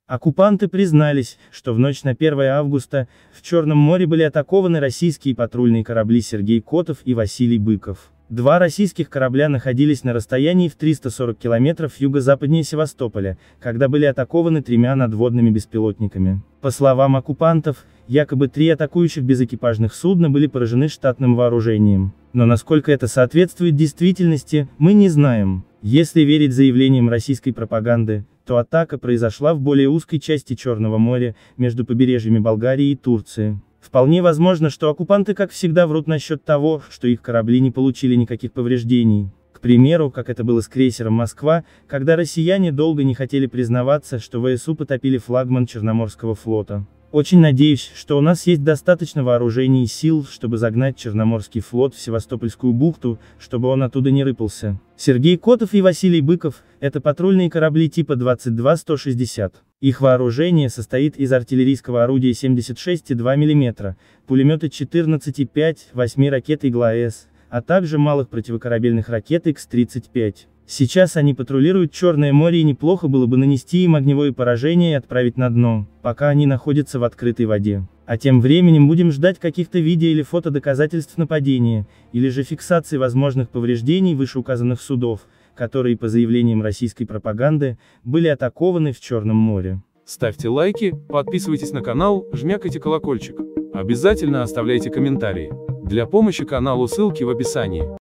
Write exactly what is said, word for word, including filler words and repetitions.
Оккупанты признались, что в ночь на первое августа в Черном море были атакованы российские патрульные корабли Сергей Котов и Василий Быков. Два российских корабля находились на расстоянии в триста сорок километров юго-западнее Севастополя, когда были атакованы тремя надводными беспилотниками. По словам оккупантов, якобы три атакующих безэкипажных судна были поражены штатным вооружением. Но насколько это соответствует действительности, мы не знаем. Если верить заявлениям российской пропаганды, то атака произошла в более узкой части Черного моря, между побережьями Болгарии и Турции. Вполне возможно, что оккупанты как всегда врут насчет того, что их корабли не получили никаких повреждений. К примеру, как это было с крейсером «Москва», когда россияне долго не хотели признаваться, что ВСУ потопили флагман Черноморского флота. Очень надеюсь, что у нас есть достаточно вооружений и сил, чтобы загнать Черноморский флот в Севастопольскую бухту, чтобы он оттуда не рыпался. Сергей Котов и Василий Быков – это патрульные корабли типа двадцать два сто шестьдесят. Их вооружение состоит из артиллерийского орудия семьдесят шесть и два миллиметра, пулемета четырнадцать и пять, восьми ракет Игла-С, а также малых противокорабельных ракет Икс тридцать пять. Сейчас они патрулируют Черное море, и неплохо было бы нанести им огневое поражение и отправить на дно, пока они находятся в открытой воде. А тем временем будем ждать каких-то видео или фото доказательств нападения, или же фиксации возможных повреждений вышеуказанных судов, которые, по заявлениям российской пропаганды, были атакованы в Черном море. Ставьте лайки, подписывайтесь на канал, жмякайте колокольчик. Обязательно оставляйте комментарии. Для помощи каналу ссылки в описании.